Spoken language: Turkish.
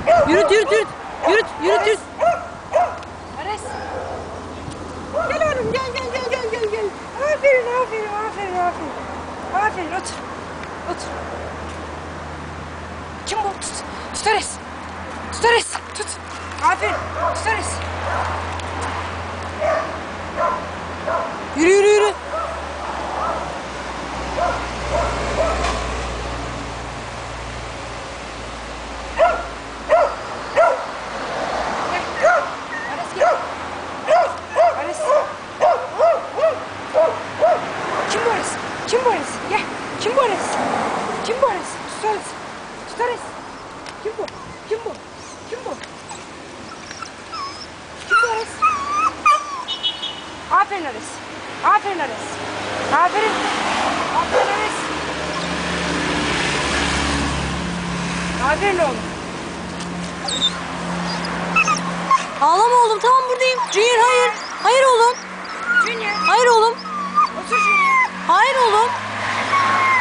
Yürüt yürüt yürüt. Yürüt yürüt yürüt. Ares. Gel oğlum gel. Aferin. Aferin otur. Kim bu? Tut Ares. Tut. Aferin. Tut Ares. Yürü. Ares. Kim bu Ares? Gel. Kim bu Ares? Tut Ares. Kim bu Ares? Aferin Ares. Aferin Ares. Aferin oğlum. Ağlama oğlum, tamam buradayım. Junior hayır. Hayır oğlum. Junior. Hayır oğlum. Otur Junior. Hayır oğlum.